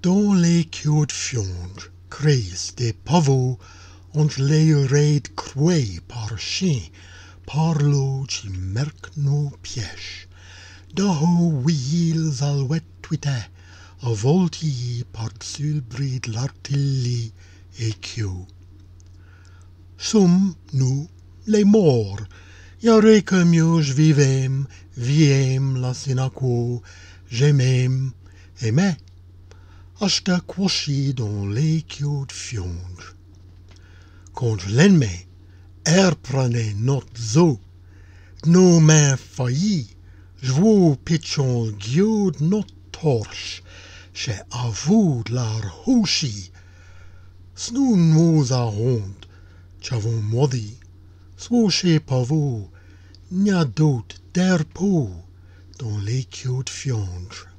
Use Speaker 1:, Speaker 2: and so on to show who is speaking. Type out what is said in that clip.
Speaker 1: Dans les queues de Flandres, craîssent des pavots entre les raies crouées par-chîn, par l'eau qui mèrquent nos pliaiches. Haut, ouïyiz, alouettes, tuiter, à voltiyi par-dessus le bris de l'artillerie et queue. Sommes, nous, les morts, y aurait que mieux viyêmes, la acouo, aimés, aimés. Achteu couochis dans les queues de Flandres. Contre l'ennemi, èrprannez notre zoo, nos mains faillies, vous, pitchons, guide notre torche, chez à vous de la couochis. Nous ahonte, tch'avons maudit, soit chez pavots, n'y a d'autre d'èrprannez dans les queues de Flandres.